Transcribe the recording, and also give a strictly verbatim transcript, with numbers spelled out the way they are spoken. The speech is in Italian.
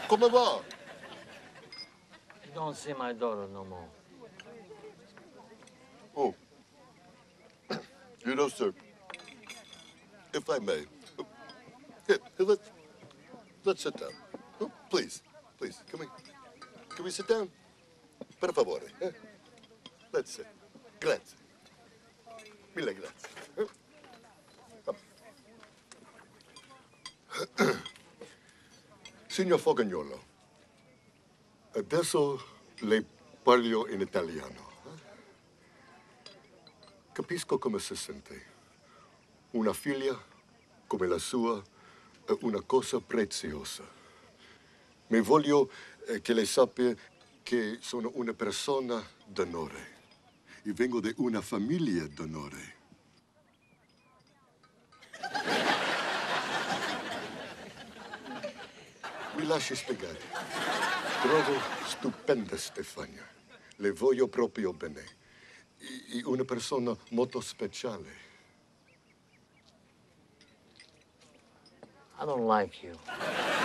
Come va? You don't see my daughter no more. Oh. You know, sir, if I may, here, here, let's, let's sit down. Oh, please, please, can we, can we sit down? Per favore. Eh? Let's sit. Grazie. Mille grazie. Eh? Signor Fogagnolo, adesso le parlo in italiano. Capisco come si sente. Una figlia come la sua è una cosa preziosa. Ma voglio eh, che lei sappia che sono una persona d'onore. E vengo da una famiglia d'onore. Mi lasci spiegare. Trovo stupenda Stefania. Le voglio proprio bene. È una persona molto speciale. I don't like you.